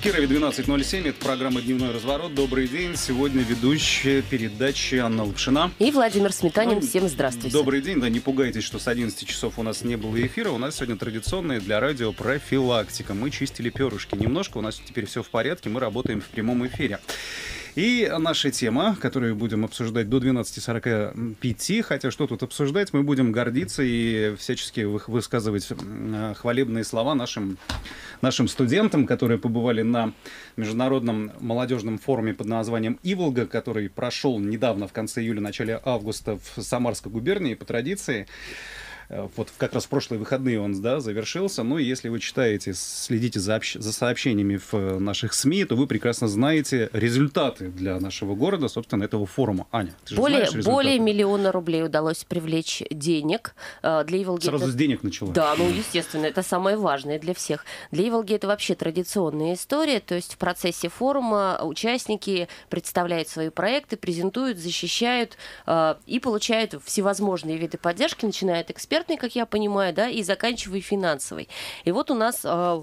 Кирове 12:07. Это программа «Дневной разворот». Добрый день. Сегодня ведущая передачи Анна Лапшина. И Владимир Сметанин. Всем здравствуйте. Добрый день. Да, не пугайтесь, что с 11 часов у нас не было эфира. У нас сегодня традиционная для радио профилактика. Мы чистили перышки немножко. У нас теперь все в порядке. Мы работаем в прямом эфире. И наша тема, которую будем обсуждать до 12:45, хотя что тут обсуждать, мы будем гордиться и всячески высказывать хвалебные слова нашим студентам, которые побывали на международном молодежном форуме под названием «Иволга», который прошел недавно, в конце июля, начале августа в Самарской губернии по традиции. Вот как раз в прошлые выходные он, да, завершился. Ну и если вы читаете, следите за сообщениями в наших СМИ, то вы прекрасно знаете результаты для нашего города, собственно, этого форума. Аня, ты же знаешь результаты? Более 1 миллиона рублей удалось привлечь денег. Для Иволги сразу с денег начала. Да, ну, естественно, это самое важное для всех. Для Иволги это вообще традиционная история, то есть в процессе форума участники представляют свои проекты, презентуют, защищают и получают всевозможные виды поддержки, начиная от экспертов, как я понимаю, да, и заканчивая финансовой. И вот у нас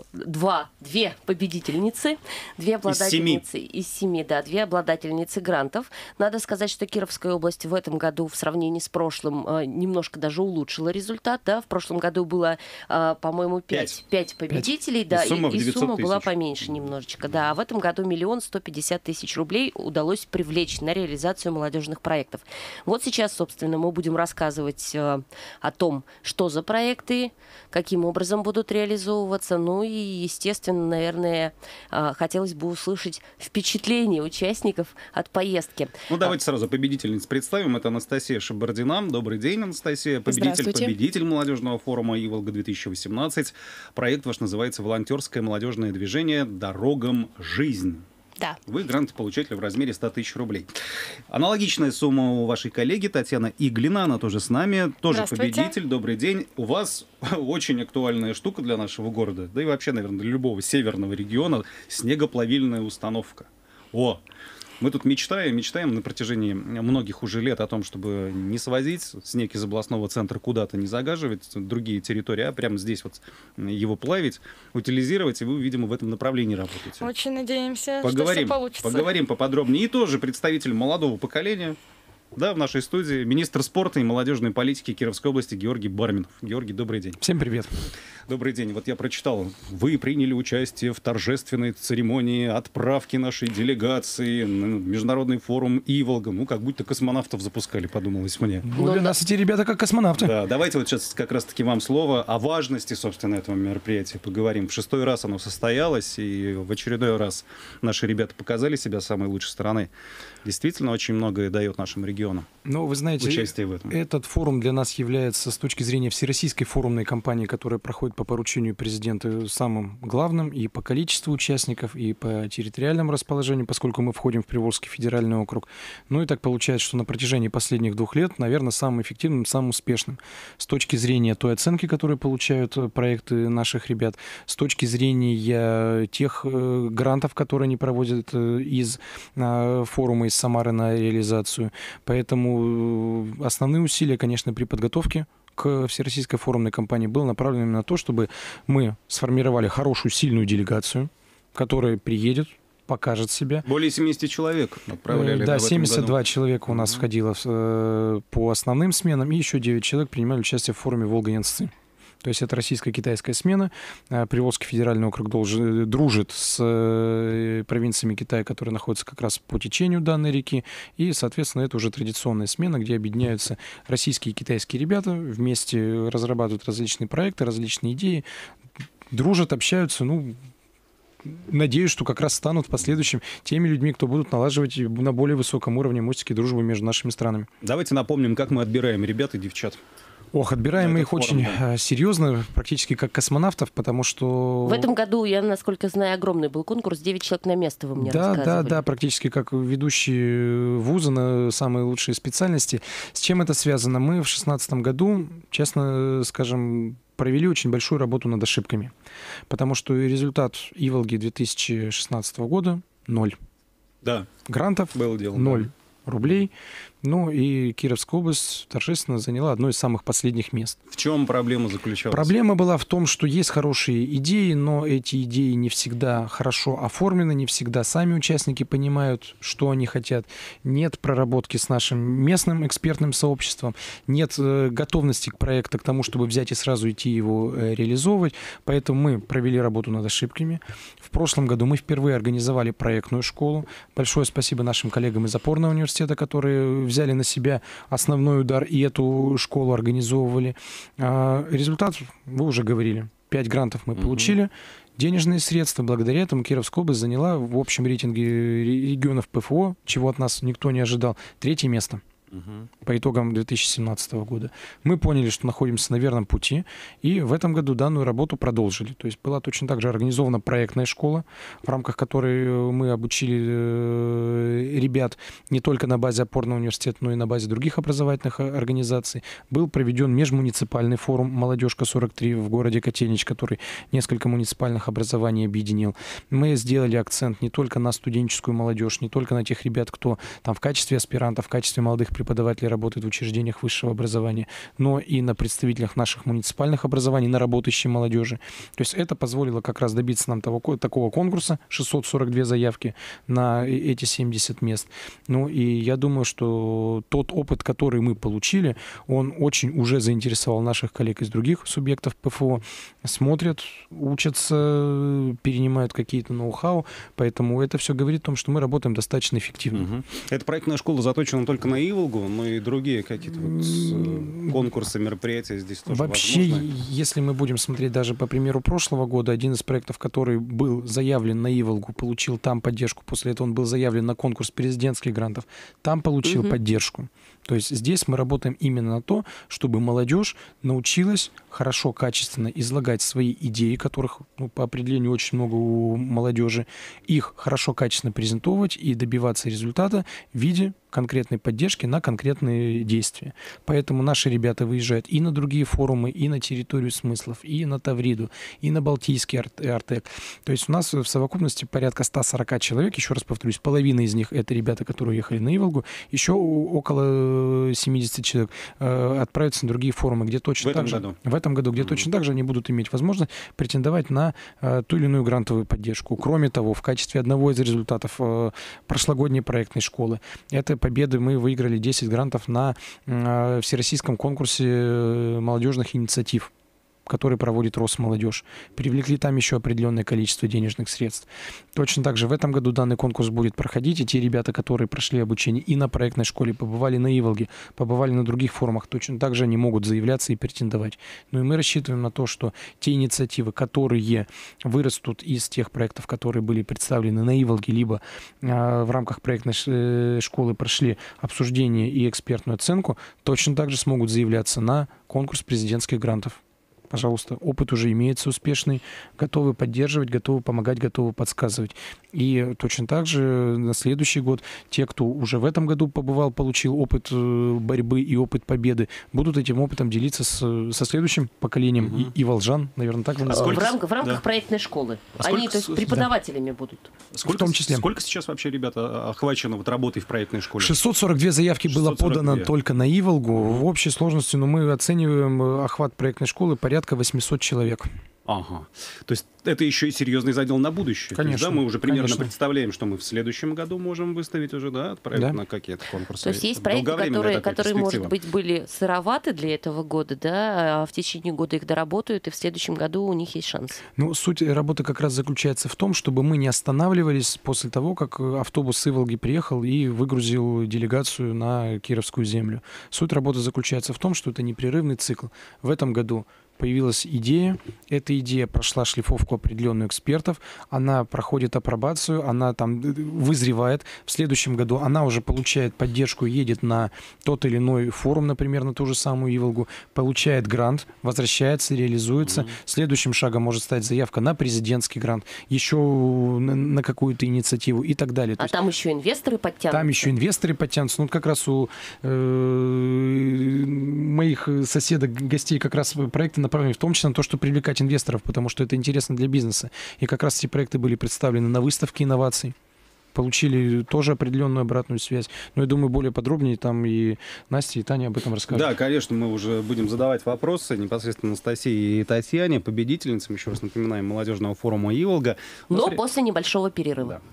две победительницы, две обладательницы из 7, да, две обладательницы грантов. Надо сказать, что Кировская область в этом году в сравнении с прошлым немножко даже улучшила результат, да. В прошлом году было, по-моему, 5 победителей, 5. Да, и сумма была поменьше немножечко, да. А в этом году 1 150 000 рублей удалось привлечь на реализацию молодежных проектов. Вот сейчас, собственно, мы будем рассказывать о том, что за проекты, каким образом будут реализовываться. Ну и, естественно, наверное, хотелось бы услышать впечатления участников от поездки. Ну, давайте сразу победительниц представим. Это Анастасия Шабардина. Добрый день, Анастасия. Победитель молодежного форума «Иволга-2018». Проект ваш называется «Волонтерское молодежное движение «Дорогам жизнь». Да. Вы грантополучатель в размере 100 000 рублей. Аналогичная сумма у вашей коллеги Татьяна Иглина, она тоже с нами, тоже победитель. Добрый день. У вас очень актуальная штука для нашего города, да и вообще, наверное, для любого северного региона — снегоплавильная установка. Мы тут мечтаем на протяжении многих уже лет о том, чтобы не свозить снег из областного центра куда-то, не загаживать другие территории, а прямо здесь вот его плавить, утилизировать, и вы, видимо, в этом направлении работаете. Очень надеемся, что все получится. Поговорим поподробнее. И тоже представитель молодого поколения, да, в нашей студии министр спорта и молодежной политики Кировской области Георгий Барминов. Георгий, добрый день. Всем привет. Добрый день. Вот я прочитал, вы приняли участие в торжественной церемонии отправки нашей делегации на международный форум «Иволга». Ну, как будто космонавтов запускали, подумалось мне. Ну, для нас эти ребята как космонавты. Да, давайте вот сейчас как раз-таки вам слово о важности, собственно, этого мероприятия поговорим. В 6-й раз оно состоялось, и в очередной раз наши ребята показали себя с самой лучшей стороны. Действительно, очень многое дает нашим регионам. Ну, вы знаете, участие в этом. Этот форум для нас является, с точки зрения всероссийской форумной кампании, которая проходит по поручению президента, самым главным и по количеству участников, и по территориальному расположению, поскольку мы входим в Приволжский федеральный округ. Ну и так получается, что на протяжении последних 2 лет, наверное, самым эффективным, самым успешным. С точки зрения той оценки, которую получают проекты наших ребят, с точки зрения тех грантов, которые они проводят из форума, из Самары на реализацию. Поэтому основные усилия, конечно, при подготовке к всероссийской форумной кампании было направлено на то, чтобы мы сформировали хорошую, сильную делегацию, которая приедет, покажет себя. Более 70 человек отправляли. Да, 72 человека у нас входило по основным сменам, и еще 9 человек принимали участие в форуме «Волга-Янцзы». То есть это российско-китайская смена. Приволжский федеральный округ дружит с провинциями Китая, которые находятся как раз по течению данной реки. И, соответственно, это уже традиционная смена, где объединяются российские и китайские ребята, вместе разрабатывают различные проекты, различные идеи, дружат, общаются. Ну, надеюсь, что как раз станут в последующем теми людьми, кто будут налаживать на более высоком уровне мостики дружбы между нашими странами. Давайте напомним, как мы отбираем ребят и девчат. Отбираем мы их очень серьезно, практически как космонавтов, потому что... В этом году, я, насколько знаю, огромный был конкурс, 9 человек на место вы мне рассказывали. Да, практически как ведущие вуза на самые лучшие специальности. С чем это связано? Мы в 2016 году, честно скажем, провели очень большую работу над ошибками, потому что результат Иволги 2016 года — 0. Да. Грантов — было дело, 0 рублей. Ну и Кировская область торжественно заняла одно из самых последних мест. В чем проблема заключалась? Проблема была в том, что есть хорошие идеи, но эти идеи не всегда хорошо оформлены, не всегда сами участники понимают, что они хотят. Нет проработки с нашим местным экспертным сообществом, нет готовности к проекту, к тому, чтобы взять и сразу идти его реализовывать. Поэтому мы провели работу над ошибками. В прошлом году мы впервые организовали проектную школу. Большое спасибо нашим коллегам из опорного университета, которые взяли на себя основной удар и эту школу организовывали. Результат, вы уже говорили, 5 грантов мы получили. Денежные средства. Благодаря этому Кировская область заняла в общем рейтинге регионов ПФО, чего от нас никто не ожидал, 3-е место. По итогам 2017 года. Мы поняли, что находимся на верном пути, и в этом году данную работу продолжили. То есть была точно так же организована проектная школа, в рамках которой мы обучили ребят не только на базе опорного университета, но и на базе других образовательных организаций. Был проведен межмуниципальный форум «Молодежка-43» в городе Котельнич, который несколько муниципальных образований объединил. Мы сделали акцент не только на студенческую молодежь, не только на тех ребят, кто там в качестве аспирантов, в качестве молодых преподавателей работает в учреждениях высшего образования, но и на представителях наших муниципальных образований, на работающей молодежи. То есть это позволило как раз добиться нам такого конкурса, 642 заявки на эти 70 мест. Ну и я думаю, что тот опыт, который мы получили, он очень уже заинтересовал наших коллег из других субъектов ПФО. Смотрят, учатся, перенимают какие-то ноу-хау, поэтому это все говорит о том, что мы работаем достаточно эффективно. Эта проектная школа заточена только на Иволгу, но и другие какие-то конкурсы, мероприятия здесь тоже вообще, возможны? Если мы будем смотреть даже по примеру прошлого года, один из проектов, который был заявлен на Иволгу, получил там поддержку, после этого он был заявлен на конкурс президентских грантов, там получил поддержку. То есть здесь мы работаем именно на то, чтобы молодежь научилась хорошо, качественно излагать свои идеи, которых по определению очень много у молодежи, их хорошо, качественно презентовать и добиваться результата в виде конкретной поддержки на конкретные действия. Поэтому наши ребята выезжают и на другие форумы, и на территорию смыслов, и на Тавриду, и на Балтийский Артек. То есть у нас в совокупности порядка 140 человек, еще раз повторюсь, половина из них это ребята, которые уехали на Иволгу, еще около 70 человек отправятся на другие форумы, где точно так же... В этом году, где точно так же они будут иметь возможность претендовать на ту или иную грантовую поддержку. Кроме того, в качестве одного из результатов прошлогодней проектной школы, это победы мы выиграли 10 грантов на всероссийском конкурсе молодежных инициатив, который проводит Росмолодежь. Привлекли там еще определенное количество денежных средств. Точно так же в этом году данный конкурс будет проходить, и те ребята, которые прошли обучение и на проектной школе, побывали на Иволге, побывали на других форумах, точно так же они могут заявляться и претендовать. Ну и мы рассчитываем на то, что те инициативы, которые вырастут из тех проектов, которые были представлены на Иволге, либо в рамках проектной школы прошли обсуждение и экспертную оценку, точно так же смогут заявляться на конкурс президентских грантов. Пожалуйста, опыт уже имеется успешный, готовы поддерживать, готовы помогать, готовы подсказывать. И точно так же на следующий год те, кто уже в этом году побывал, получил опыт борьбы и опыт победы, будут этим опытом делиться со следующим поколением и волжан, наверное, так же. В рамках проектной школы. Они, то есть, преподавателями будут. В том числе. Сколько сейчас вообще ребята охвачено работой в проектной школе? 642 заявки 642. Было подано только на Иволгу. В общей сложности, мы оцениваем охват проектной школы порядка 800 человек. Ага. То есть это еще и серьезный задел на будущее. Конечно. То есть, да, мы уже примерно представляем, что мы в следующем году можем выставить уже, отправить на какие-то конкурсы. То есть есть проекты, которые, может быть, были сыроваты для этого года, а в течение года их доработают, и в следующем году у них есть шанс. Суть работы как раз заключается в том, чтобы мы не останавливались после того, как автобус с Иволги приехал и выгрузил делегацию на Кировскую землю. Суть работы заключается в том, что это непрерывный цикл. В этом году появилась идея, эта идея прошла шлифовку определенную экспертов, она проходит апробацию, она там вызревает. В следующем году она уже получает поддержку, едет на тот или иной форум, например, на ту же самую Иволгу, получает грант, возвращается, реализуется. Следующим шагом может стать заявка на президентский грант, еще на какую-то инициативу и так далее. А там еще инвесторы подтянутся? Там еще инвесторы подтянутся. Как раз у моих соседок, гостей как раз проекты направлены в том числе на то, чтобы привлекать инвесторов, потому что это интересно для бизнеса. И как раз эти проекты были представлены на выставке инноваций. получили тоже определенную обратную связь. Но я думаю, более подробнее там и Настя, и Таня об этом расскажут. Да, конечно, мы уже будем задавать вопросы непосредственно Анастасии и Татьяне, победительницам, еще раз напоминаем, молодежного форума «Иволга». Но после небольшого перерыва. Да.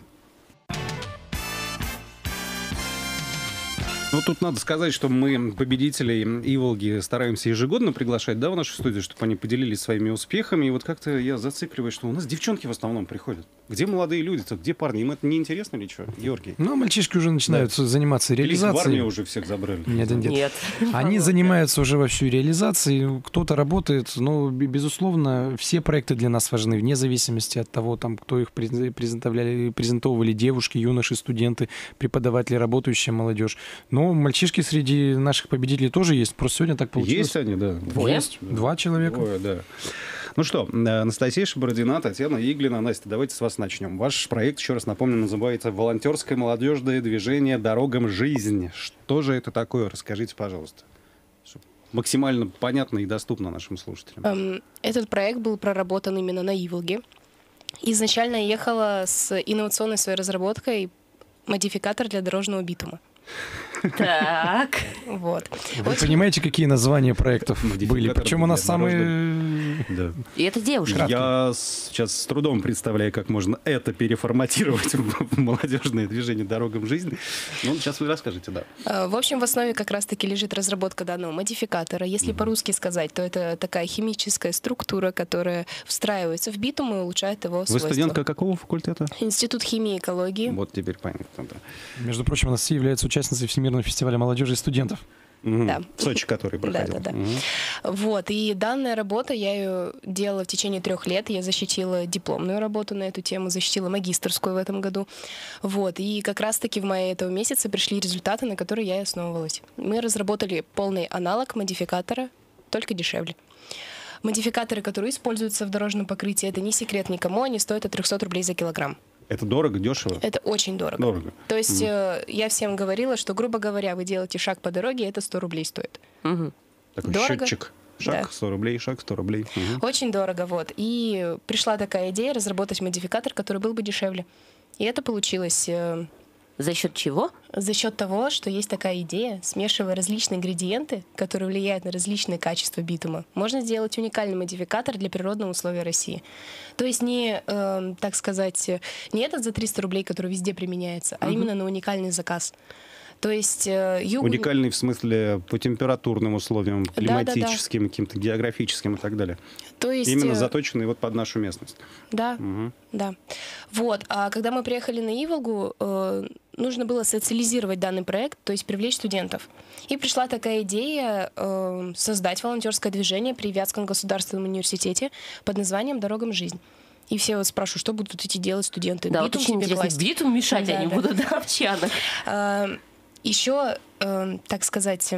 Ну, тут надо сказать, что мы победителей Иволги стараемся ежегодно приглашать, да, в нашу студию, чтобы они поделились своими успехами. И вот как-то я зацикливаюсь, что у нас девчонки в основном приходят. Где молодые люди-то, где парни? Им это не интересно или что, Георгий? Ну, мальчишки уже начинают заниматься реализацией. Или в армию уже всех забрали? Нет. Они занимаются уже вовсю реализацией. Кто-то работает, но, безусловно, все проекты для нас важны, вне зависимости от того, там, кто их презентовали, девушки, юноши, студенты, преподаватели, работающая молодежь. Но мальчишки среди наших победителей тоже есть. Просто сегодня так получилось. Есть они, да. Есть. 2 человека. Двое, да. Ну что, Анастасия Шабардина, Татьяна Иглина. Настя, давайте с вас начнем. Ваш проект, еще раз напомню, называется «Волонтерское молодежное движение «Дорогам жизни». Что же это такое? Расскажите, пожалуйста. Чтобы максимально понятно и доступно нашим слушателям. Этот проект был проработан именно на Иволге. Изначально я ехала с инновационной своей разработкой модификатор для дорожного битума. Так. Вот. Вы понимаете, какие названия проектов были? Причем у нас самые... Да. И это девушка. Я сейчас с трудом представляю, как можно это переформатировать в молодежное движение «Дорогам жизни». Ну, сейчас вы расскажете, да. В общем, в основе как раз-таки лежит разработка данного модификатора. Если по-русски сказать, то это такая химическая структура, которая встраивается в битум и улучшает его свойства. Вы студентка какого факультета? Институт химии и экологии. Вот теперь понятно, да. Между прочим, Анастасия является участницей Всемирного фестиваля молодежи и студентов. Да. В Сочи, который проходил. Да. Вот, и данная работа, я ее делала в течение 3 лет. Я защитила дипломную работу на эту тему, защитила магистерскую в этом году. Вот, и как раз-таки в мае этого месяца пришли результаты, на которые я и основывалась. Мы разработали полный аналог модификатора, только дешевле. Модификаторы, которые используются в дорожном покрытии, это не секрет никому, они стоят от 300 рублей за килограмм. Это дорого, дешево? Это очень дорого. Дорого. То есть я всем говорила, что, грубо говоря, вы делаете шаг по дороге, это 100 рублей стоит. Такой дорого. счетчик. Шаг, да. 100 рублей, шаг, 100 рублей. Очень дорого, вот. И пришла такая идея разработать модификатор, который был бы дешевле. И это получилось... За счет чего? За счет того, что есть такая идея, смешивая различные ингредиенты, которые влияют на различные качества битума, можно сделать уникальный модификатор для природного условия России. То есть не, так сказать, не этот за 300 рублей, который везде применяется, а именно на уникальный заказ. То есть уникальный в смысле по температурным условиям, климатическим, каким-то географическим и так далее. То есть именно заточенный вот под нашу местность. Да, да. Вот. А когда мы приехали на Иволгу, нужно было социализировать данный проект, то есть привлечь студентов. И пришла такая идея создать волонтерское движение при Вятском государственном университете под названием «Дорогам жизнь». И все вот спрашивают, что будут идти делать студенты. Да, битум вот очень интересно. Класть. Битум мешать они будут, да, в чанах. Еще, так сказать,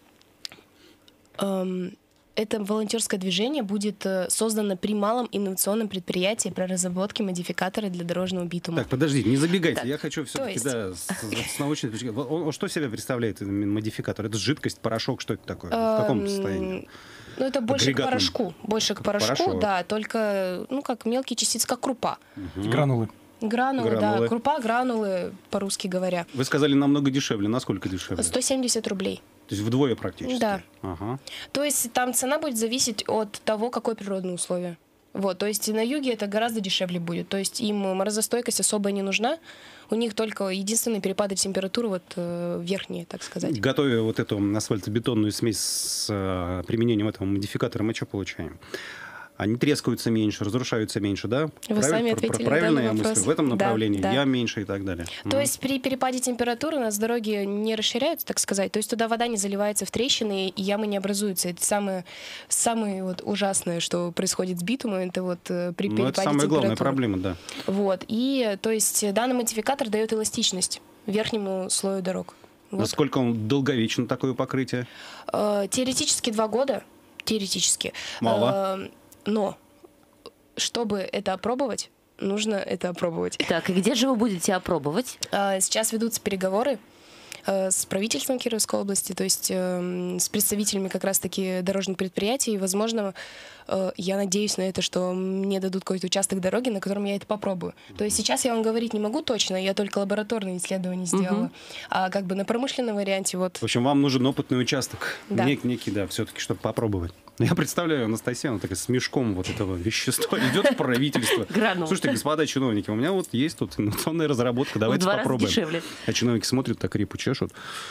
это волонтерское движение будет создано при малом инновационном предприятии по разработке модификатора для дорожного битума. Так, подождите, не забегайте. Так, я хочу все-таки, с научной точки зрения. Что себя представляет модификатор? Это жидкость, порошок, что это такое? В каком состоянии? Ну, это больше к порошку. Больше к порошку, да, только, ну, как мелкие частицы, как крупа. Гранулы. Гранулы, да. Крупа, гранулы, по-русски говоря. Вы сказали, намного дешевле. Насколько дешевле? 170 рублей. То есть вдвое практически? Да. Ага. То есть там цена будет зависеть от того, какое природное условие. Вот, то есть на юге это гораздо дешевле будет. То есть им морозостойкость особо не нужна. У них только единственные перепады температуры вот верхние, так сказать. Готовя вот эту асфальтобетонную смесь с применением этого модификатора, мы что получаем? Они трескаются меньше, разрушаются меньше, да? Вы сами ответили на данный вопрос. В этом направлении да. я меньше и так далее. То есть при перепаде температуры у нас дороги не расширяются, так сказать. То есть туда вода не заливается в трещины, и ямы не образуются. Это самое вот ужасное, что происходит с битумом, это вот при перепаде температуры. Это самая главная проблема, да. Вот. И то есть данный модификатор дает эластичность верхнему слою дорог. Вот. Насколько он долговечен, такое покрытие? Теоретически 2 года. Теоретически. Мало. Но чтобы это опробовать, нужно это опробовать. Так, и где же вы будете опробовать? Сейчас ведутся переговоры. с правительством Кировской области, то есть с представителями как раз-таки дорожных предприятий. И, возможно, я надеюсь на это, что мне дадут какой-то участок дороги, на котором я это попробую. То есть сейчас я вам говорить не могу точно, я только лабораторные исследования сделала. А как бы на промышленном варианте вот... В общем, вам нужен опытный участок. Да. Некий, да, все-таки, чтобы попробовать. Я представляю, Анастасия, она такая с мешком вот этого вещества идет в правительство. Слушайте, господа чиновники, у меня вот есть тут инновационная разработка, давайте попробуем. Дешевле. А чиновники смотрят, так репу чешут.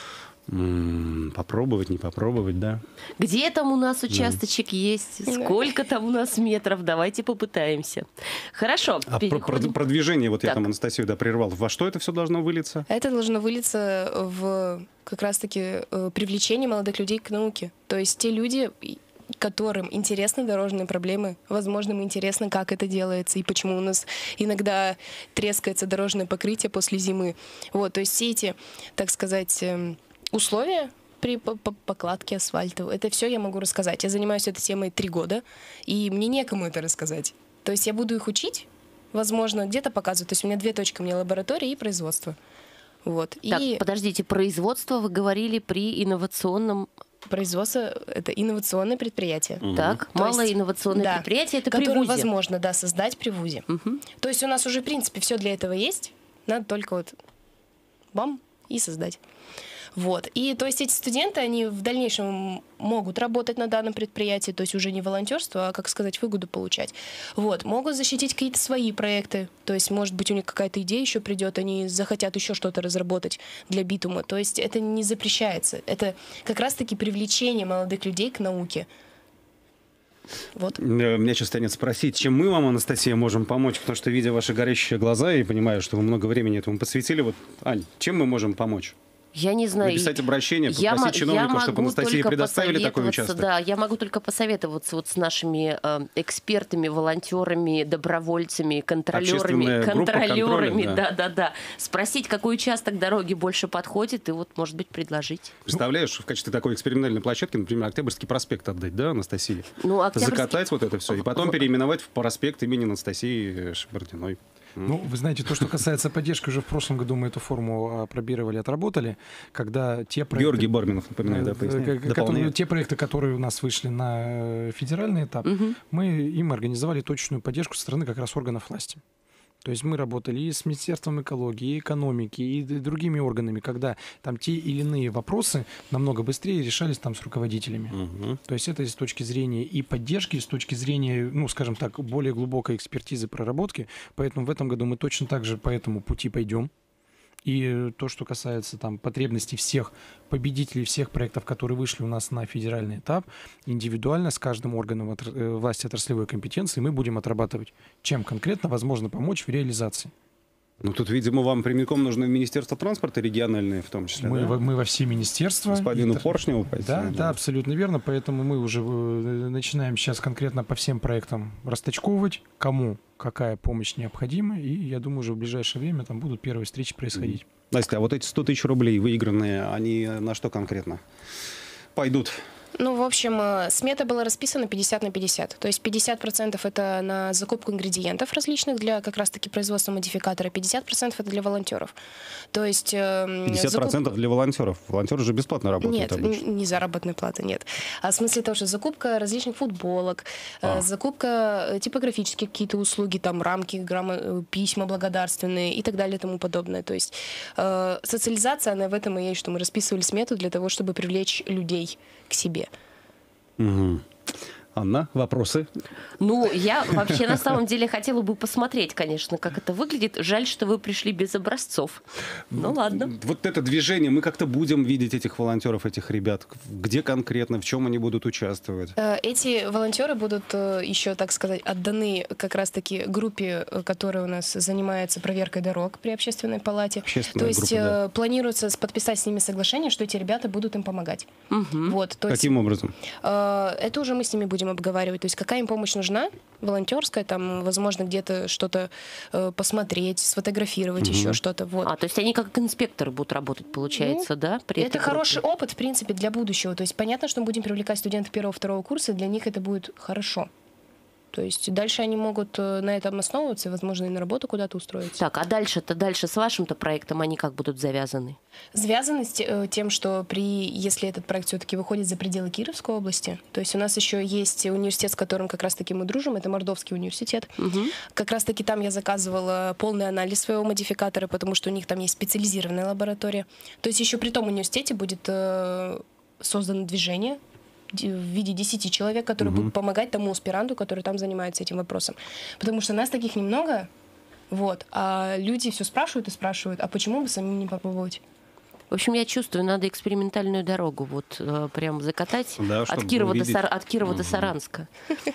Попробовать, не попробовать, да. Где там у нас участочек есть? Сколько там у нас метров? Давайте попытаемся. Хорошо. А продвижение, вот Так. я там Анастасию прервал. Во что это все должно вылиться? Это должно вылиться в как раз-таки привлечение молодых людей к науке. То есть те люди, которым интересны дорожные проблемы, возможно, им интересно, как это делается и почему у нас иногда трескается дорожное покрытие после зимы. Вот, то есть все эти, так сказать, условия при покладке асфальта, это все я могу рассказать. Я занимаюсь этой темой 3 года, и мне некому это рассказать. То есть я буду их учить, возможно, где-то показывать. То есть у меня 2 точки, у меня лаборатория и производство. Вот. Так, И подождите, производство вы говорили при инновационном... производство — это инновационное предприятие. Так, То малое есть, инновационное да, предприятие, это при которое вузе. возможно, да, создать при вузе. То есть у нас уже, в принципе, все для этого есть. Надо только вот бам и создать. Вот. И то есть эти студенты, они в дальнейшем могут работать на данном предприятии, то есть уже не волонтерство, а, как сказать, выгоду получать. Вот. Могут защитить какие-то свои проекты, то есть, может быть, у них какая-то идея еще придет, они захотят еще что-то разработать для битума. То есть это не запрещается. Это как раз-таки привлечение молодых людей к науке. Вот. Меня сейчас тянет спросить, чем мы вам, Анастасия, можем помочь, потому что, видя ваши горящие глаза и понимаю, что вы много времени этому посвятили, вот, Ань, чем мы можем помочь? Я не знаю. Написать обращение, попросить чиновников, чтобы Анастасии предоставили такой участок. Да, я могу только посоветоваться вот с нашими экспертами, волонтерами, добровольцами, контролерами. Да. Спросить, какой участок дороги больше подходит, и вот, может быть, предложить. Представляешь, в качестве такой экспериментальной площадки, например, Октябрьский проспект отдать, да, Анастасии? Закатать вот это все, и потом переименовать в проспект имени Анастасии Шабардиной. Ну, вы знаете, то, что касается поддержки, уже в прошлом году мы эту форму опробировали, отработали, когда те проекты... Георгий Барминов, напоминаю, да, поясняю. Те проекты, которые у нас вышли на федеральный этап, мы им организовали точечную поддержку со стороны как раз органов власти. То есть мы работали и с Министерством экологии, и экономики, и другими органами, когда там те или иные вопросы намного быстрее решались там с руководителями. То есть это с точки зрения и поддержки, и с точки зрения, ну, скажем так, более глубокой экспертизы, проработки. Поэтому в этом году мы точно так же по этому пути пойдем. И то, что касается там потребностей всех победителей, всех проектов, которые вышли у нас на федеральный этап, индивидуально с каждым органом власти отраслевой компетенции мы будем отрабатывать, чем конкретно возможно помочь в реализации. Ну, тут, видимо, вам прямиком нужно в Министерство транспорта региональное в том числе, мы во все министерства. Господину Поршневу пойти. Да, абсолютно верно. Поэтому мы уже начинаем сейчас конкретно по всем проектам расточковывать, кому какая помощь необходима. И я думаю, уже в ближайшее время там будут первые встречи происходить. Настя, а вот эти 100 тысяч рублей выигранные, они на что конкретно пойдут? Ну, в общем, смета была расписана 50/50. То есть 50% это на закупку ингредиентов различных для как раз-таки производства модификатора, 50% это для волонтеров. То есть 50% для волонтеров. Волонтеры же бесплатно работают Нет, обычно. не заработная плата, нет. А в смысле того, что закупка различных футболок, закупка типографических какие-то услуги, там рамки, письма благодарственные и так далее и тому подобное. То есть социализация, она в этом и есть, что мы расписывали смету для того, чтобы привлечь людей к себе. Угу. Анна, вопросы? Ну, я вообще на самом деле хотела бы посмотреть, конечно, как это выглядит. Жаль, что вы пришли без образцов. Ну, ладно. Вот это движение, мы как-то будем видеть этих волонтеров, этих ребят. Где конкретно, в чем они будут участвовать? Эти волонтеры будут еще, так сказать, отданы как раз-таки группе, которая у нас занимается проверкой дорог при общественной палате. Общественная то есть группа, да. планируется подписать с ними соглашение, что эти ребята будут им помогать. Вот, то Каким образом? Это уже мы с ними будем обговаривать. То есть какая им помощь нужна, волонтерская, там, возможно, где-то что-то посмотреть, сфотографировать, еще что-то. Вот. То есть они как инспекторы будут работать, получается, да? Это хороший опыт, в принципе, для будущего. То есть понятно, что мы будем привлекать студентов 1-2 курса, для них это будет хорошо. То есть дальше они могут на этом основываться и, возможно, и на работу куда-то устроиться. Так, а дальше с вашим-то проектом они как будут завязаны? Связано с тем, что если этот проект все-таки выходит за пределы Кировской области, то есть у нас еще есть университет, с которым как раз-таки мы дружим, это Мордовский университет. Угу. Как раз-таки там я заказывала полный анализ своего модификатора, потому что у них там есть специализированная лаборатория. То есть еще при том университете будет создано движение в виде 10 человек, которые будут помогать тому аспиранту, который там занимается этим вопросом. Потому что нас таких немного, вот, а люди все спрашивают и спрашивают, а почему бы самим не попробовать? В общем, я чувствую, надо экспериментальную дорогу вот прям закатать Да, от Кирова до Саранска.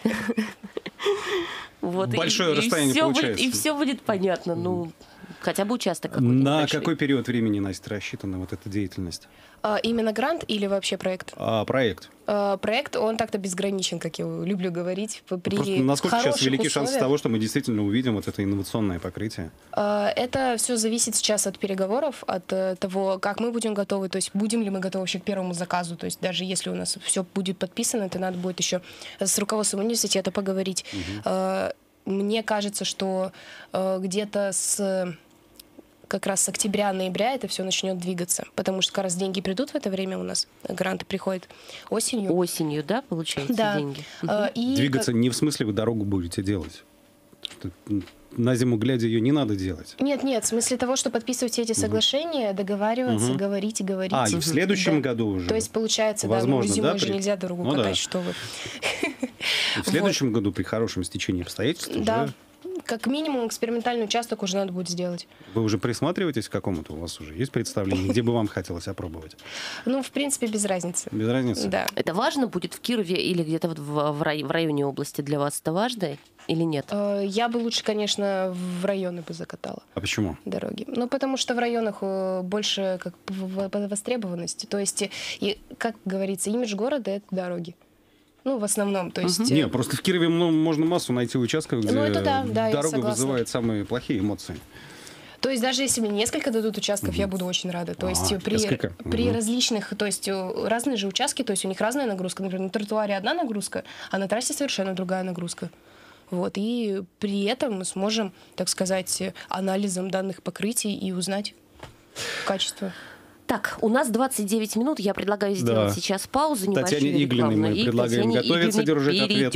Большое расстояние получается. И все будет понятно. Ну, хотя бы участок какой-то На небольшой. какой период времени, Настя, рассчитана вот эта деятельность? Именно грант или вообще проект? Проект. Проект, он так-то безграничен, как я люблю говорить. Просто насколько сейчас велики шансы условиях, того, что мы действительно увидим вот это инновационное покрытие? Это все зависит сейчас от переговоров, от того, как мы будем готовы, то есть будем ли мы готовы вообще к первому заказу. То есть даже если у нас все будет подписано, то надо будет еще с руководством университета поговорить. Мне кажется, что где-то как раз с октября-ноября это все начнет двигаться, потому что как раз деньги придут в это время у нас, гранты приходят осенью. Осенью, да, получается, да. деньги? И Двигаться не в смысле вы дорогу будете делать. На зиму глядя ее не надо делать. Нет, в смысле того, что подписывать эти соглашения, договариваться, говорить и говорить. И в следующем году уже. То есть получается, возможно, зимой да, же нельзя дорогу катать, что вы. В следующем году при хорошем стечении обстоятельств уже... Как минимум экспериментальный участок уже надо будет сделать. Вы уже присматриваетесь к какому-то? У вас уже есть представление, где бы вам хотелось опробовать? Ну, в принципе, без разницы. Без разницы? Да. Это важно будет в Кирове или где-то вот в районе области для вас? Это важно или нет? Я бы лучше, конечно, в районы бы закатала. А почему? Дороги. Ну, потому что в районах больше как востребованности. То есть, и, как говорится, имидж города — это дороги. Ну, в основном, то есть... Не, просто в Кирове можно массу найти участков, где дорога согласна. Вызывает самые плохие эмоции. То есть даже если мне несколько дадут участков, я буду очень рада. То есть при различных, то есть разные же участки, то есть у них разная нагрузка. Например, на тротуаре одна нагрузка, а на трассе совершенно другая нагрузка. Вот. И при этом мы сможем, так сказать, анализом данных покрытий и узнать качество. Так, у нас 29 минут. Я предлагаю сделать сейчас паузу небольшую. Татьяне Иглиной мы предлагаем готовиться, держать ответ.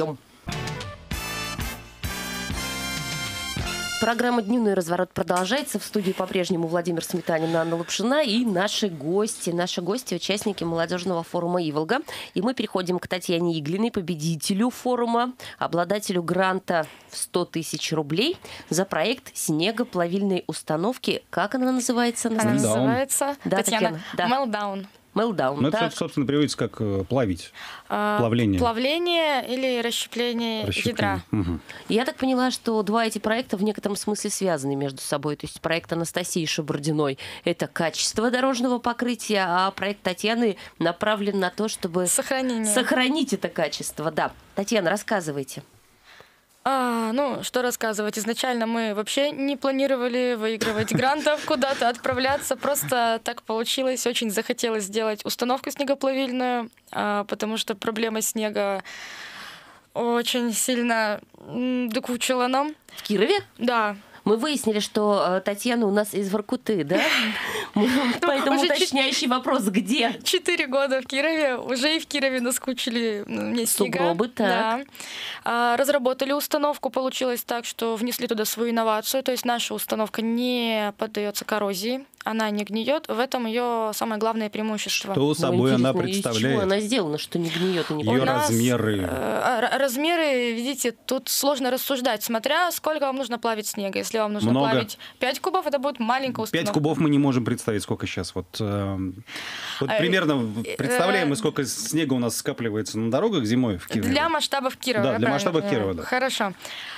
Программа «Дневной разворот» продолжается. В студии по-прежнему Владимир Сметанин, Анна Лапшина и наши гости, участники молодежного форума «Иволга». И мы переходим к Татьяне Иглиной, победителю форума, обладателю гранта в 100 тысяч рублей за проект снегоплавильной установки. Как она называется? Она называется, да, Татьяна, Meltdown. Meltdown. Ну, это, собственно, переводится как плавить. Плавление. Плавление или расщепление ядра. Угу. Я так поняла, что два эти проекта в некотором смысле связаны между собой. То есть проект Анастасии Шабардиной — это качество дорожного покрытия, а проект Татьяны направлен на то, чтобы сохранить это качество. Да. Татьяна, рассказывайте. Что рассказывать. Изначально мы вообще не планировали выигрывать грантов, куда-то отправляться. Просто так получилось. Очень захотелось сделать установку снегоплавильную, потому что проблема снега очень сильно докучила нам. В Кирове? Да. Мы выяснили, что Татьяна у нас из Воркуты, да? Поэтому уточняющий вопрос, где? 4 года в Кирове. Уже и в Кирове наскучили мне снега. Сугробы, так. Да. Разработали установку. Получилось так, что внесли туда свою инновацию. То есть наша установка не поддается коррозии. Она не гниет. В этом ее самое главное преимущество. Что собой она представляет? Из чего она сделана, что не гниет и не ее размеры. Размеры, видите, тут сложно рассуждать, смотря сколько вам нужно плавить снега. Если вам нужно плавить 5 кубов, это будет маленькая установка. 5 кубов мы не можем представить, сколько сейчас. Вот примерно представляем мы, сколько снега у нас скапливается на дорогах зимой в Кирове. Для масштабов Кирова. Да, для масштабов Кирова, да. Хорошо.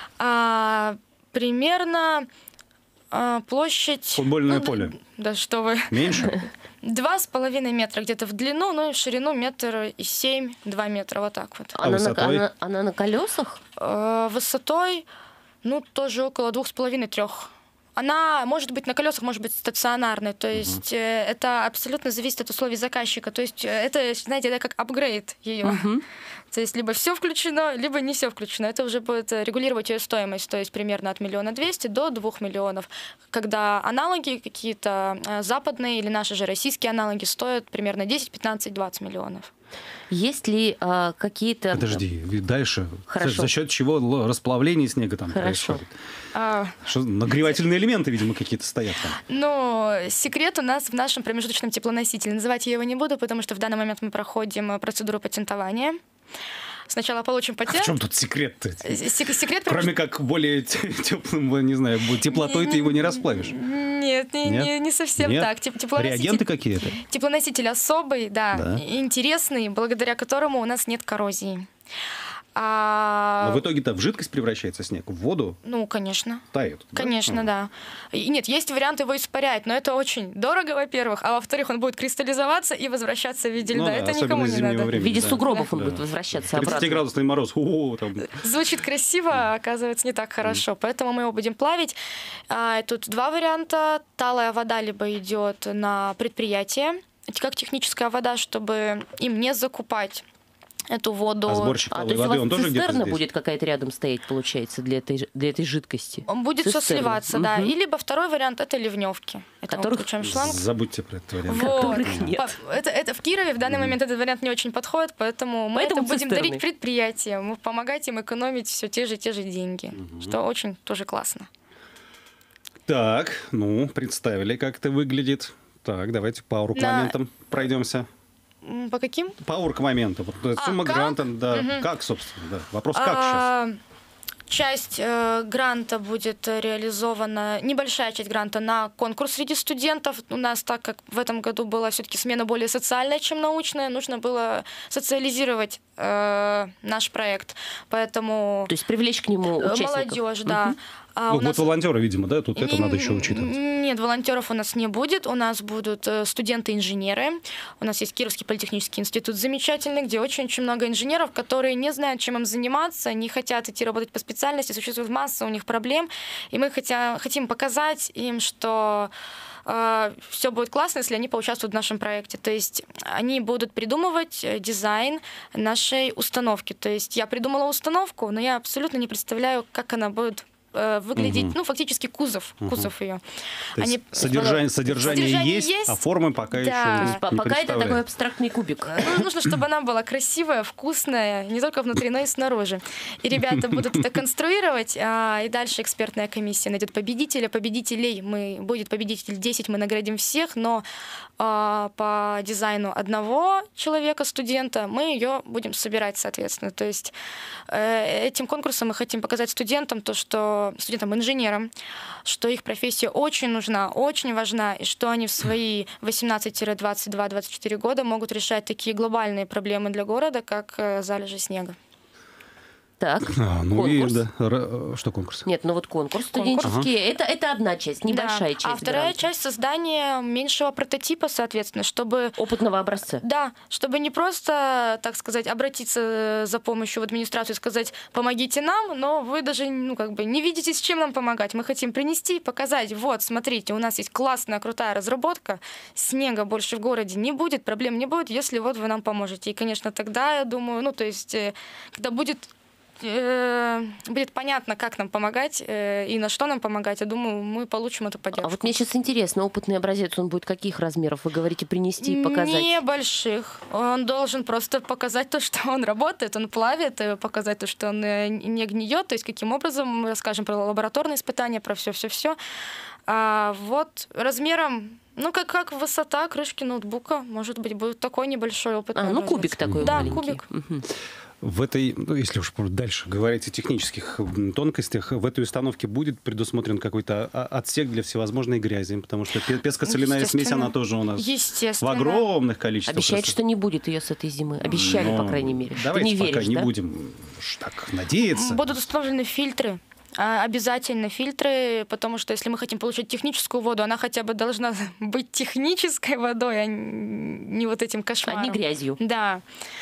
Примерно площадь... Футбольное поле. Да что вы. Меньше? 2,5 метра где-то в длину, ну и в ширину 1,7 метра, 2 метра, вот так вот. Она на колесах? Высотой, тоже около 2,5-3. Она может быть на колесах, может быть стационарной. То есть это абсолютно зависит от условий заказчика. То есть это, знаете, это как апгрейд ее. То есть либо все включено, либо не все включено. Это уже будет регулировать ее стоимость. То есть примерно от 1 200 000 до 2 миллионов. Когда аналоги какие-то западные или наши же российские аналоги стоят примерно 10, 15, 20 миллионов. Есть ли какие-то... Подожди, дальше. Хорошо. За счет чего расплавление снега там Хорошо. происходит? Что, нагревательные элементы, видимо, какие-то стоят там. Ну, секрет у нас в нашем промежуточном теплоносителе. Называть я его не буду, потому что в данный момент мы проходим процедуру патентования. Сначала получим патент. А в чем тут секрет-то? Секрет... Кроме как более теплым, не знаю, теплотой ты его не расплавишь. Нет, не совсем так. Реагенты какие-то? Теплоноситель особый, да, интересный, благодаря которому у нас нет коррозии. Но в итоге-то в жидкость превращается снег, в воду? Ну, конечно. Тает? Конечно, да. И нет, есть вариант его испарять, но это очень дорого, во-первых, а во-вторых, он будет кристаллизоваться и возвращаться в виде льда. Это никому не надо. В виде сугробов он будет возвращаться обратно. 30-градусный мороз. Звучит красиво, а оказывается не так хорошо. Поэтому мы его будем плавить. Тут два варианта. Талая вода либо идет на предприятие, как техническая вода, чтобы им не закупать эту воду. А сборщик то талой есть воды, у он вас тоже где-то цистерна здесь? будет какая-то рядом стоять, получается, для этой жидкости? Он будет все Цистерна. сливаться, да. И либо второй вариант — это ливневки. Это мы Которых- включаем шланг. Забудьте про этот вариант. Вот. Которых нет. Это в Кирове в данный момент этот вариант не очень подходит, поэтому мы Поэтому это будем цистерны. дарить предприятиям, помогать им экономить все те же деньги, что очень тоже классно. Так, ну, представили, как это выглядит. Так, давайте по орг-моментам пройдемся. По каким? По орг-моментам. Сумма как? гранта, да. Как, собственно, да. Вопрос, как сейчас? Часть гранта будет реализована, небольшая часть гранта на конкурс среди студентов. У нас, так как в этом году была все-таки смена более социальная, чем научная, нужно было социализировать наш проект. Поэтому То есть привлечь к нему участников? молодежь, да. Ну, будут волонтеры, видимо, да? Тут это надо еще учитывать. Нет, волонтеров у нас не будет. У нас будут студенты-инженеры. У нас есть Кировский политехнический институт замечательный, где очень-очень много инженеров, которые не знают, чем им заниматься, не хотят идти работать по специальности, существует масса у них проблем. И мы хотим показать им, что все будет классно, если они поучаствуют в нашем проекте. То есть они будут придумывать дизайн нашей установки. То есть я придумала установку, но я абсолютно не представляю, как она будет выглядеть, ну, фактически кузов ее. То есть содержание есть, а формы пока еще не Пока это такой представляют. абстрактный кубик. Ну, нужно, чтобы она была красивая, вкусная, не только внутри, но и снаружи. И ребята будут это конструировать, и дальше экспертная комиссия найдет победителя. Будет победитель 10, мы наградим всех, но по дизайну одного человека, студента, мы ее будем собирать, соответственно. То есть этим конкурсом мы хотим показать студентам-инженерам, что их профессия очень нужна, очень важна, и что они в свои 18-22-24 года могут решать такие глобальные проблемы для города, как залежи снега. Так, Ну и конкурс. да. Что конкурс? Нет, ну вот конкурс студенческий, это одна часть, небольшая Да. часть. А вторая гранта. часть — создания меньшего прототипа, соответственно, чтобы... Опытного образца. Да, чтобы не просто, так сказать, обратиться за помощью в администрацию и сказать: помогите нам, но вы даже не видите, с чем нам помогать. Мы хотим принести и показать: вот, смотрите, у нас есть классная, крутая разработка, снега больше в городе не будет, проблем не будет, если вот вы нам поможете. И, конечно, тогда, я думаю, когда будет понятно, как нам помогать и на что нам помогать, я думаю, мы получим эту поддержку. А вот мне сейчас интересно, опытный образец, он будет каких размеров? Вы говорите, принести и показать? Небольших. Он должен просто показать то, что он работает, он плавит, показать то, что он не гниет, то есть каким образом мы расскажем про лабораторные испытания, про все-все-все. Вот размером, как высота крышки ноутбука, может быть, будет такой небольшой опытный образец. Кубик такой Да, маленький. кубик. Мгм. В этой, если уж дальше говорить о технических тонкостях, в этой установке будет предусмотрен какой-то отсек для всевозможной грязи, потому что песко-соляная смесь, она тоже у нас в Естественно. огромных количествах. Обещает, что не будет ее с этой зимы. Обещали, по крайней мере. Ты Давайте не пока веришь, не да? будем уж так надеяться. Будут установлены фильтры Обязательно фильтры, потому что если мы хотим получить техническую воду, она хотя бы должна быть технической водой, а не вот этим кошмаром. А не грязью. Да.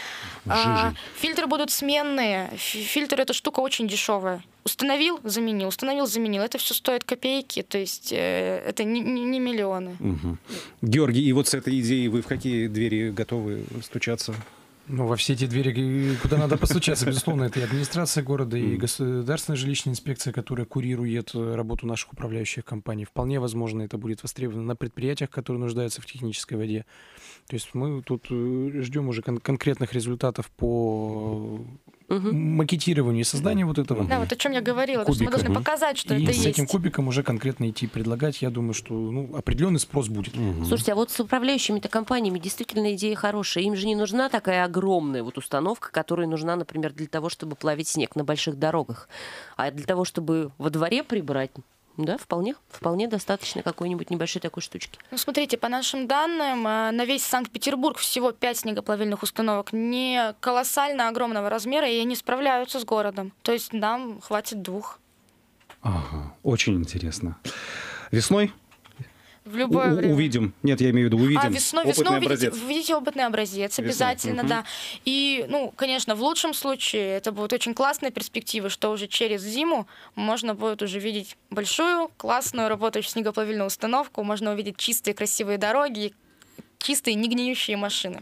Фильтры будут сменные. Фильтр — это штука очень дешевая. Установил, заменил, установил, заменил. Это все стоит копейки, то есть это не миллионы. Угу. Георгий, и вот с этой идеей вы в какие двери готовы стучаться? Ну, во все эти двери, куда надо постучаться, безусловно, это и администрация города, и государственная жилищная инспекция, которая курирует работу наших управляющих компаний. Вполне возможно, это будет востребовано на предприятиях, которые нуждаются в технической воде. То есть мы тут ждем уже конкретных результатов по макетированию и созданию вот этого. Да, вот о чем я говорила, то, что мы должны показать, что и это с есть. этим кубиком уже конкретно идти предлагать, я думаю, что определенный спрос будет. Слушайте, а вот с управляющими-то компаниями действительно идея хорошая. Им же не нужна такая огромная вот установка, которая нужна, например, для того, чтобы плавить снег на больших дорогах. А для того, чтобы во дворе прибрать, да, вполне достаточно какой-нибудь небольшой такой штучки. Ну, смотрите, по нашим данным, на весь Санкт-Петербург всего 5 снегоплавильных установок не колоссально огромного размера, и они справляются с городом. То есть нам хватит 2. Ага, очень интересно. Весной? В любое время. Увидим. Нет, я имею в виду, увидим. Весной увидите опытный образец, обязательно, да. И, конечно, в лучшем случае это будут очень классные перспективы, что уже через зиму можно будет уже видеть большую, классную работающую снегоплавильную установку, можно увидеть чистые, красивые дороги, чистые, не гниющие машины.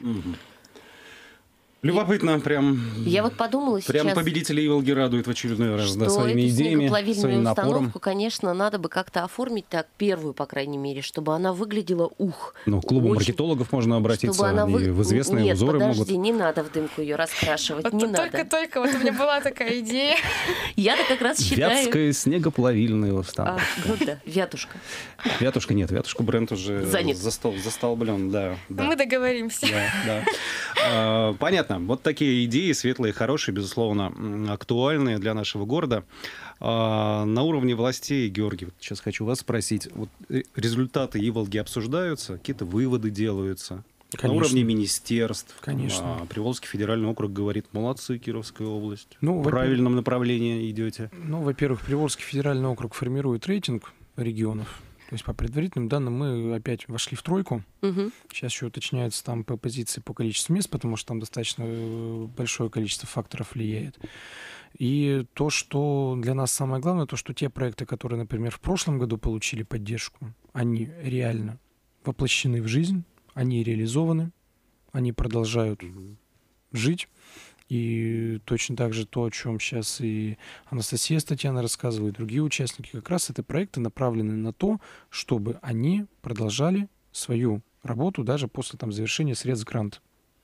Любопытно, прям. Я вот подумала сейчас. Прям победители Иволги радуют в очередной раз, да, своими эту идеями, своим напором. Установку, конечно, надо бы как-то оформить так, первую, по крайней мере, чтобы она выглядела Ну, к клубу маркетологов можно обратиться, и в известные узоры могут. Нет, подожди, не надо в дымку ее раскрашивать, вот не надо. Только у меня была такая идея. Я-то как раз считаю... Вятская снегоплавильная установка. Ну да, Вятушка. Вятушка нет, Вятушку бренд уже занят. Застолблен, да. Мы договоримся. Да. Понятно. Вот такие идеи, светлые, хорошие, безусловно, актуальные для нашего города. На уровне властей, Георгий, вот сейчас хочу вас спросить. Вот результаты Иволги обсуждаются, какие-то выводы делаются? Конечно. На уровне министерств. Конечно. Приволжский федеральный округ говорит: молодцы, Кировская область. В Ну, правильном направлении идете. Ну, во-первых, Приволжский федеральный округ формирует рейтинг регионов. То есть по предварительным данным мы опять вошли в 3. Сейчас еще уточняются там по позиции по количеству мест, потому что там достаточно большое количество факторов влияет. И то, что для нас самое главное, то, что те проекты, которые, например, в прошлом году получили поддержку, они реально воплощены в жизнь, они реализованы, они продолжают жить. И точно так же то, о чем сейчас и Анастасия Татьяна рассказывает, другие участники, как раз это проекты направлены на то, чтобы они продолжали свою работу даже после завершения средств гранта.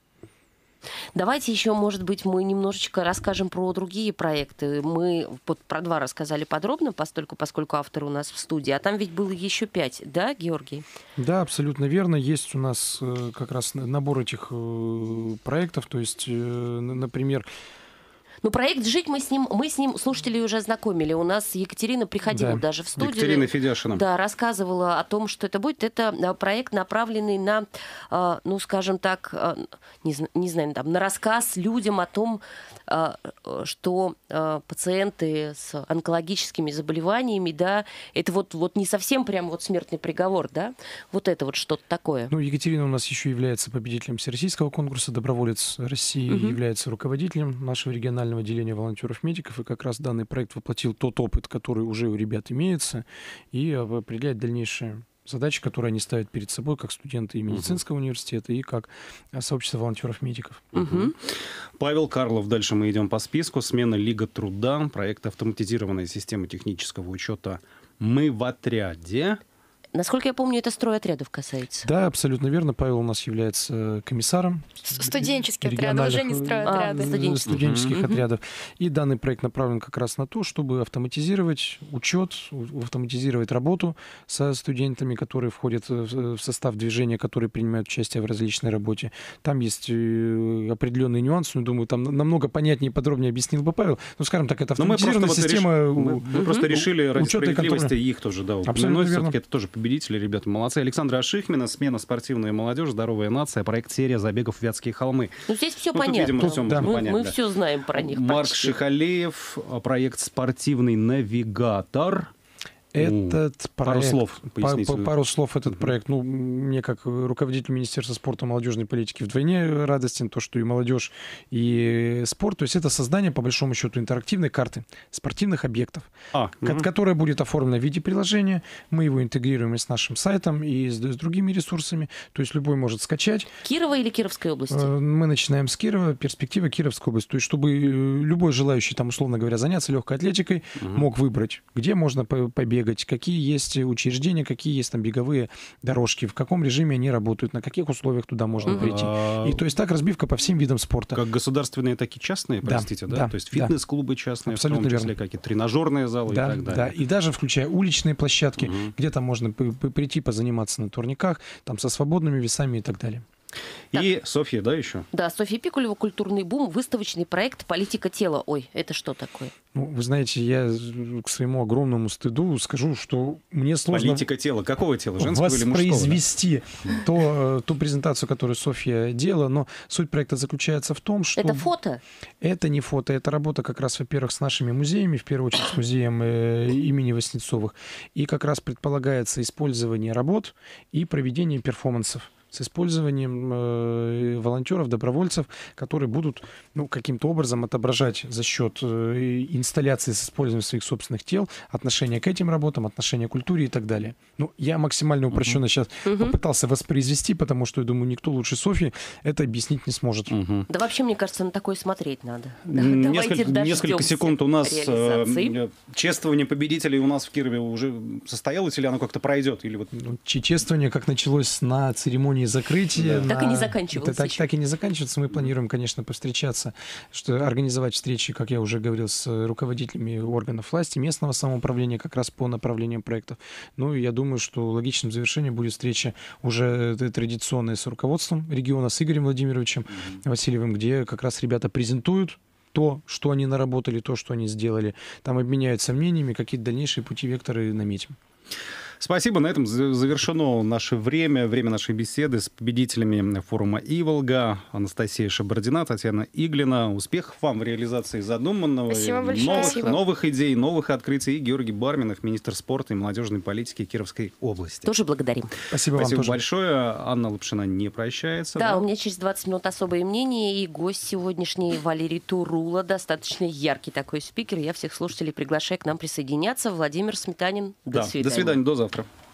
Давайте еще, может быть, мы немножечко расскажем про другие проекты. Мы вот про 2 рассказали подробно, поскольку авторы у нас в студии, а там ведь было еще 5, да, Георгий? Да, абсолютно верно. Есть у нас как раз набор этих проектов, то есть, например... Ну, проект «Жить» мы с ним слушателей уже знакомили. У нас Екатерина приходила даже в студию. Екатерина Федяшина. Да, рассказывала о том, что это будет. Это проект, направленный на, скажем так, не знаю, на рассказ людям о том, что пациенты с онкологическими заболеваниями, да, это вот не совсем прям смертный приговор, да? Вот это вот что-то такое. Ну, Екатерина у нас еще является победителем Всероссийского конкурса «Доброволец России», является руководителем нашего регионального отделения волонтеров-медиков, и как раз данный проект воплотил тот опыт, который уже у ребят имеется, и определяет дальнейшие задачи, которые они ставят перед собой, как студенты и медицинского университета, и как сообщество волонтеров-медиков. Павел Карлов, дальше мы идем по списку. Смена Лига труда, проект автоматизированной системы технического учета «Мы в отряде». Насколько я помню, это стройотрядов касается. Да, абсолютно верно. Павел у нас является комиссаром. Студенческие отряды, уже не стройотряды. Студенческих отрядов. И данный проект направлен как раз на то, чтобы автоматизировать учет, автоматизировать работу со студентами, которые входят в состав движения, которые принимают участие в различной работе. Там есть определенные нюансы. Но, думаю, там намного понятнее и подробнее объяснил бы Павел. Ну, скажем так, это автоматизированная система. Мы просто решили ради справедливости их тоже упомянуть. Все-таки это тоже победители, ребята, молодцы. Александра Ашихмина, смена спортивная молодежь, здоровая нация, проект серия забегов в Вятские холмы. Ну, здесь все Ну, тут, понятно. видимо, всё можно понять, мы да. все знаем про них. Марк почти. Шихалеев, проект «Спортивный навигатор». Этот Пару проект, слов поясните. пару слов этот проект. Ну, мне как руководителю Министерства спорта и молодежной политики вдвойне радостен то, что и молодежь, и спорт. То есть это создание, по большому счету, интерактивной карты спортивных объектов, которая будет оформлена в виде приложения. Мы его интегрируем и с нашим сайтом, и с другими ресурсами. То есть любой может скачать. Кирова или Кировской области? Мы начинаем с Кирова, перспектива Кировской области. То есть чтобы любой желающий, там, условно говоря, заняться легкой атлетикой, мог выбрать, где можно побегать, какие есть учреждения, какие есть там беговые дорожки, в каком режиме они работают, на каких условиях туда можно прийти. И то есть так разбивка по всем видам спорта. Как государственные, так и частные, простите, да? То есть фитнес-клубы частные, абсолютно в том числе, верно. как и тренажерные залы и так далее. Да, и даже включая уличные площадки, где там можно прийти позаниматься на турниках, там со свободными весами и так далее. И Софья, да, еще? Да, Софья Пикулева, «Культурный бум», выставочный проект «Политика тела». Ой, это что такое? Ну, вы знаете, я к своему огромному стыду скажу, что мне сложно... Политика тела. Какого тела? Женского или мужского? Воспроизвести ту презентацию, которую Софья делала, но суть проекта заключается в том, что... Это фото? Это не фото, это работа как раз, во-первых, с нашими музеями, в первую очередь с музеем имени Васнецовых, и как раз предполагается использование работ и проведение перформансов с использованием волонтеров, добровольцев, которые будут каким-то образом отображать за счет инсталляции с использованием своих собственных тел отношение к этим работам, отношение к культуре и так далее. Ну, я максимально упрощенно сейчас попытался воспроизвести, потому что, я думаю, никто лучше Софьи это объяснить не сможет. Да вообще, мне кажется, на такое смотреть надо. Несколько секунд у нас чествование победителей у нас в Кирове уже состоялось, или оно как-то пройдет? Или вот... Чествование как началось на церемонии закрытия. Так и не заканчивалось еще. Так и не заканчивается. Мы планируем, конечно, повстречаться, организовать встречи, как я уже говорил, с руководителями органов власти, местного самоуправления как раз по направлениям проектов. Ну, и я думаю, что логичным завершением будет встреча уже традиционная с руководством региона, с Игорем Владимировичем Васильевым, где как раз ребята презентуют то, что они наработали, то, что они сделали. Там обменяются мнениями, какие дальнейшие пути, векторы наметим. Спасибо. На этом завершено наше время нашей беседы с победителями форума «Иволга». Анастасия Шабардина, Татьяна Иглина. Успехов вам в реализации задуманного. Спасибо большое. Новых идей, новых открытий. И Георгий Барминов, министр спорта и молодежной политики Кировской области. Тоже благодарим. Спасибо вам тоже. Большое. Анна Лапшина не прощается. Да, у меня через 20 минут особое мнение. И гость сегодняшний Валерий Турула. Достаточно яркий такой спикер. Я всех слушателей приглашаю к нам присоединяться. Владимир Сметанин. До свидания. До свидания. До завтра.